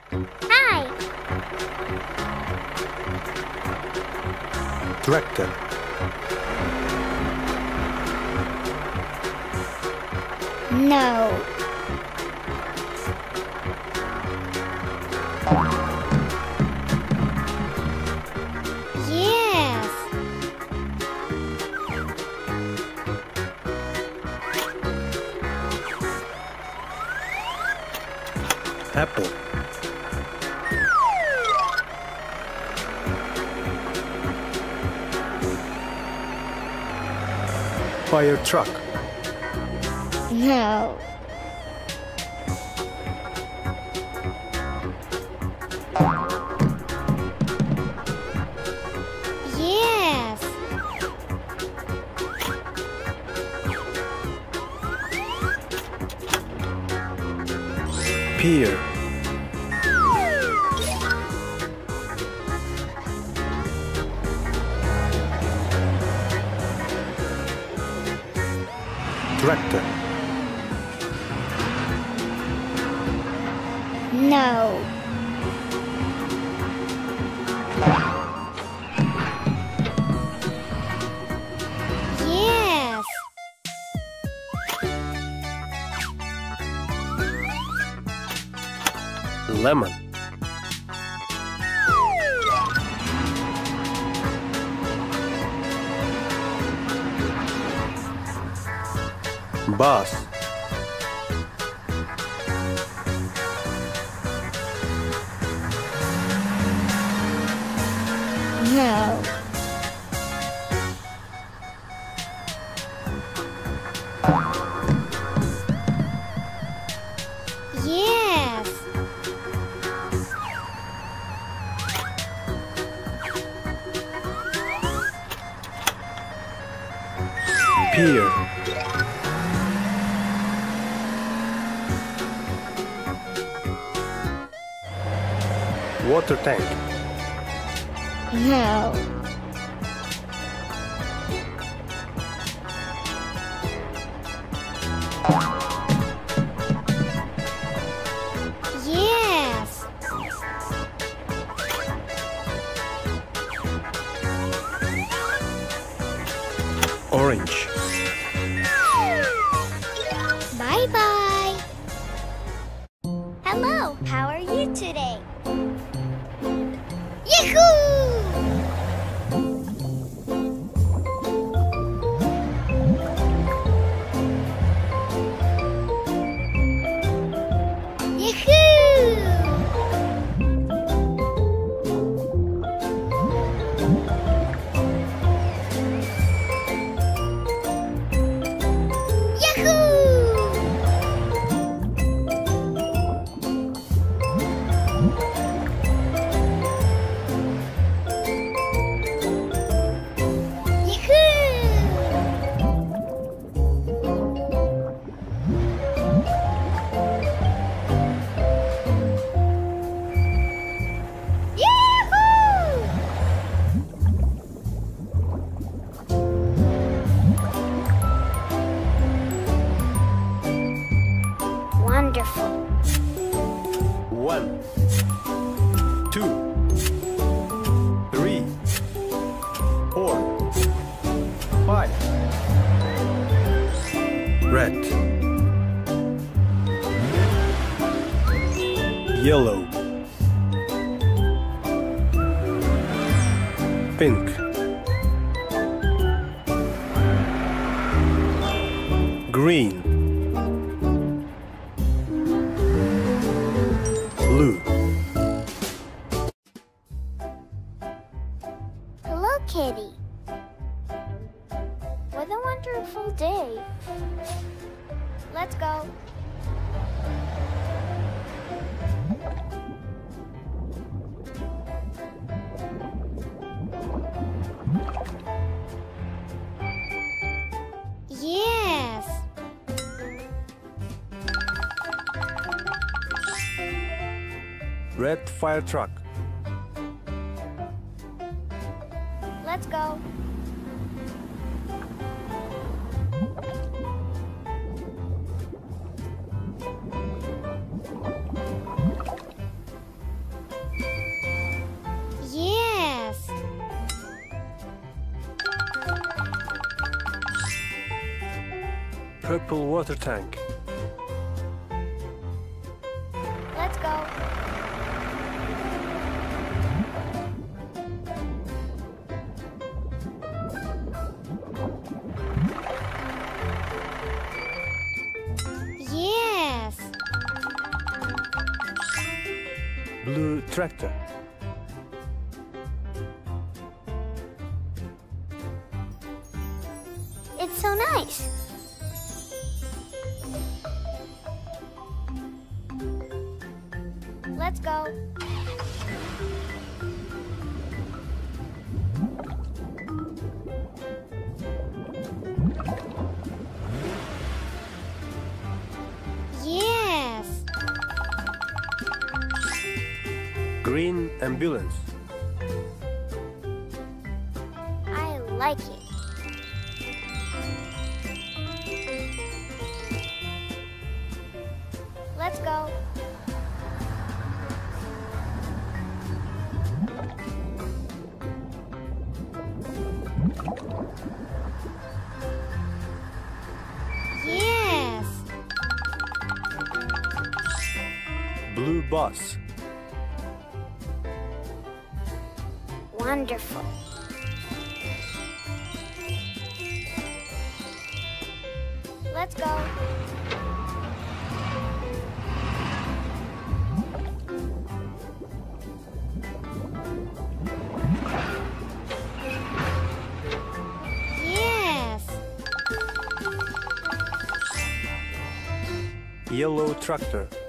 Hi. Tractor. No. Yes. Apple. Fire truck. No. Yes. Pier. Tractor. No. Yes. Lemon. Bus. No. Yes. Pier. Water tank. No. Yes. Orange. Bye-bye. Hello, how are you today? Yahoo! Wonderful. 1, 2, 3, 4, 5. Red. Yellow. Pink. Green. Blue. Hello, Kitty. What a wonderful day. Let's go. Yes. Red fire truck. Let's go. Purple water tank. Let's go. Yes. Blue tractor. It's so nice. Let's go. Yes. Green ambulance. I like it. Let's go. Yes. Blue bus. Wonderful. Let's go. Yes. Yellow tractor.